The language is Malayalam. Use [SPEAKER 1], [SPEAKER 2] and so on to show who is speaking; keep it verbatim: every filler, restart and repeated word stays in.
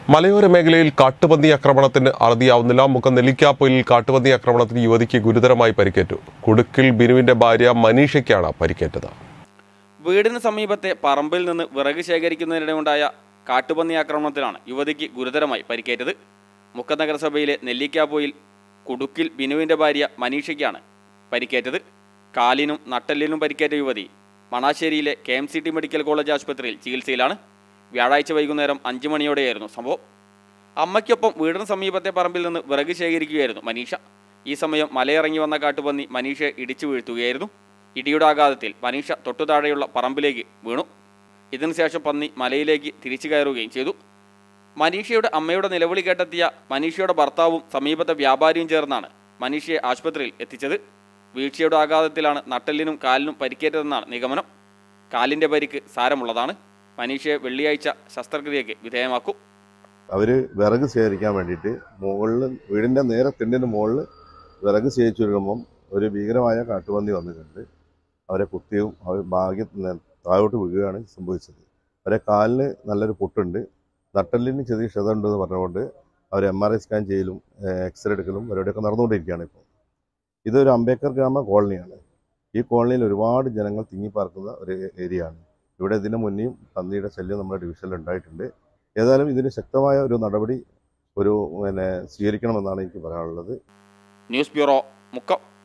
[SPEAKER 1] മലയോര മേഖലയിൽ കാട്ടുപന്നി ആക്രമണത്തിന് അറുതിയാവുന്നില്ല. മുക്കം നെല്ലിക്കാപ്പൊയിൽ കാട്ടുപന്നി ആക്രമണത്തിന് യുവതിക്ക് ഗുരുതരമായി പരിക്കേറ്റു. കുടുക്കിൽ ബിനുവിന്റെ ഭാര്യ മനീഷയ്ക്കാണ് പരിക്കേറ്റത്.
[SPEAKER 2] വീടിന് സമീപത്തെ പറമ്പിൽ നിന്ന് വിറക് ശേഖരിക്കുന്നതിനിടെയുണ്ടായ കാട്ടുപന്നി ആക്രമണത്തിലാണ് യുവതിക്ക് ഗുരുതരമായി പരിക്കേറ്റത്. മുക്കം നഗരസഭയിലെ നെല്ലിക്കാപ്പൊയിൽ കുടുക്കിൽ ബിനുവിന്റെ ഭാര്യ മനീഷയ്ക്കാണ് പരിക്കേറ്റത്. കാലിനും നട്ടെല്ലിനും പരിക്കേറ്റ യുവതി മണാശ്ശേരിയിലെ K M C T medical college ആശുപത്രിയിൽ ചികിത്സയിലാണ്. വ്യാഴാഴ്ച വൈകുന്നേരം അഞ്ചു മണിയോടെയായിരുന്നു സംഭവം. അമ്മയ്ക്കൊപ്പം വീടിന് സമീപത്തെ പറമ്പിൽ നിന്ന് വിറക് ശേഖരിക്കുകയായിരുന്നു മനീഷ. ഈ സമയം മലയിറങ്ങി വന്ന കാട്ടുപന്നി മനീഷയെ ഇടിച്ചു വീഴ്ത്തുകയായിരുന്നു. ഇടിയുടെ ആഘാതത്തിൽ മനീഷ തൊട്ടുതാഴെയുള്ള പറമ്പിലേക്ക് വീണു. ഇതിനുശേഷം പന്നി മലയിലേക്ക് തിരിച്ചു കയറുകയും ചെയ്തു. മനീഷയുടെ അമ്മയുടെ നിലവിളി കേട്ടെത്തിയ മനീഷയുടെ ഭർത്താവും സമീപത്തെ വ്യാപാരിയും ചേർന്നാണ് മനീഷയെ ആശുപത്രിയിൽ എത്തിച്ചത്. വീഴ്ചയുടെ ആഘാതത്തിലാണ് നട്ടെല്ലിനും കാലിനും പരിക്കേറ്റതെന്നാണ് നിഗമനം. കാലിൻ്റെ പരിക്ക് സാരമുള്ളതാണ്. മനീഷയെ വെള്ളിയാഴ്ച ശസ്ത്രക്രിയയ്ക്ക് വിധേയമാക്കും.
[SPEAKER 3] അവർ വിറക് ശേഖരിക്കാൻ വേണ്ടിയിട്ട് മുകളിൽ വീടിൻ്റെ നേരെ തെന്നിന് മുകളിൽ വിറക് ശേഖരിച്ചു വരുമ്പം ഒരു ഭീകരമായ കാട്ടുപന്നി വന്നിട്ടുണ്ട്. അവരെ കുത്തിയും അവർ ഭാഗ്യം താഴോട്ട് വീഴുകയാണ് സംഭവിച്ചത്. അവരെ കാലിന് നല്ലൊരു പൊട്ടുണ്ട്, നട്ടെല്ലിന് ചെറിയ ക്ഷതമുണ്ടെന്ന് പറഞ്ഞുകൊണ്ട് അവർ എം ആർ ഐ സ്കാൻ ചെയ്യലും എക്സ്റേ എടുക്കലും അവരുടെയൊക്കെ നടന്നുകൊണ്ടിരിക്കുകയാണ്. ഇപ്പോൾ ഇതൊരു അംബേദ്കർ ഗ്രാമ കോളനിയാണ്. ഈ കോളനിയിൽ ഒരുപാട് ജനങ്ങൾ തിങ്ങിപ്പാർക്കുന്ന ഒരു ഏരിയ ആണ്. ഇവിടെ ഇതിന് മുന്നേയും പന്നിയുടെ ശല്യം നമ്മുടെ ഡിവിഷനിൽ ഉണ്ടായിട്ടുണ്ട്. ഏതായാലും ഇതിന് ശക്തമായ ഒരു നടപടി ഒരു പിന്നെ സ്വീകരിക്കണമെന്നാണ് എനിക്ക് പറയാനുള്ളത്.
[SPEAKER 2] News bureau, Mukkam.